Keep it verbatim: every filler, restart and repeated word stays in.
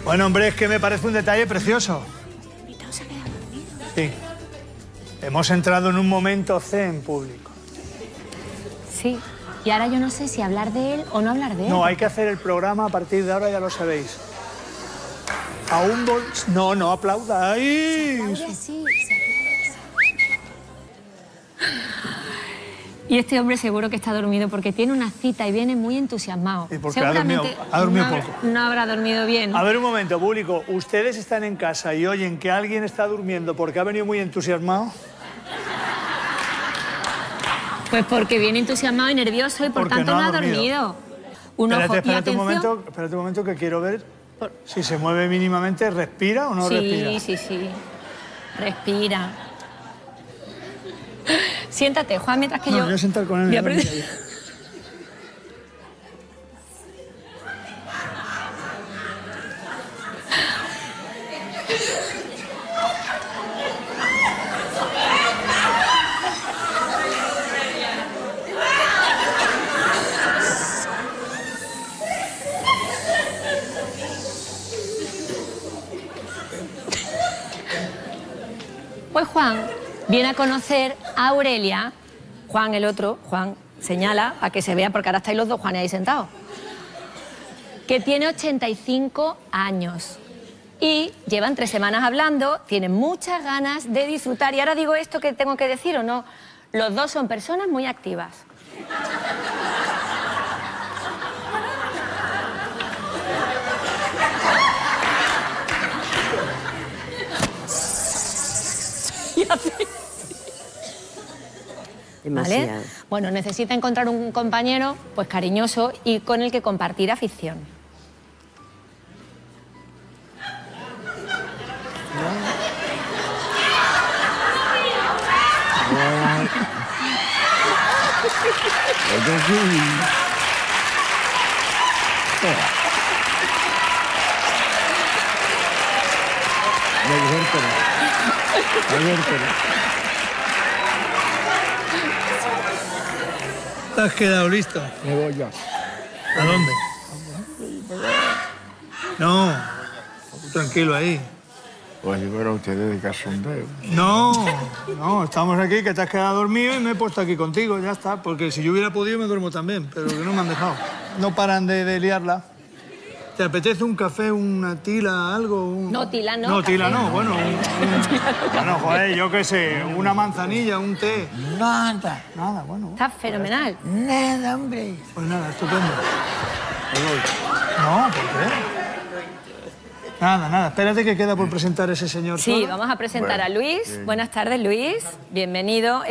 Bueno, hombre, es que me parece un detalle precioso. El invitado se ha quedado dormido. Sí. Hemos entrado en un momento zen público. Sí. Y ahora yo no sé si hablar de él o no hablar de él. No, hay que hacer el programa a partir de ahora, ya lo sabéis. A un bol... No, no aplaudáis. Se aplaude así, se aplaude así. Y este hombre seguro que está dormido porque tiene una cita y viene muy entusiasmado. ¿Y por qué ha dormido, ha dormido no, poco? No habrá dormido bien. A ver, un momento, público. ¿Ustedes están en casa y oyen que alguien está durmiendo porque ha venido muy entusiasmado? Pues porque viene entusiasmado y nervioso y por Porque tanto no no ha ha dormido. dormido. Un Espérate, ojo. espérate y un atención. momento, espérate un momento que quiero ver Por- si se mueve mínimamente. ¿Respira o no sí, respira? sí, sí. Respira. Siéntate, Juan, mientras que No, yo... me voy a sentar con él. Voy a mira, aprender- mira. Pues Juan viene a conocer a Aurelia. Juan, el otro, Juan, señala a que se vea, porque ahora estáis los dos Juanes ahí sentados. Que tiene ochenta y cinco años. Y llevan tres semanas hablando, tienen muchas ganas de disfrutar. Y ahora digo esto que tengo que decir o no. Los dos son personas muy activas. Y hace... ¿Vale? Demasiado. Bueno, necesita encontrar un compañero pues cariñoso y con el que compartir afición. Oye, sí. Me divértelo. Me divértelo. ¿Te has quedado listo? Me voy ya. ¿A dónde? No, tranquilo ahí. Oye, pero ustedes de cachondeo. No, no, estamos aquí, que te has quedado dormido y me he puesto aquí contigo, ya está. Porque si yo hubiera podido me duermo también, pero que no me han dejado. No paran de, de liarla. ¿Te apetece un café, una tila, algo? Un... No, tila no, No, tila café no, no. bueno. Un, un- Bueno, joder, yo qué sé, una manzanilla, un té. Nada. Nada, bueno. Está fenomenal. Nada, hombre. Pues nada, estupendo. No, ¿por qué? Nada, nada. Espérate que queda por presentar ese señor Sí, solo. vamos a presentar Bueno, a Luis. sí. Buenas tardes, Luis. Bienvenido.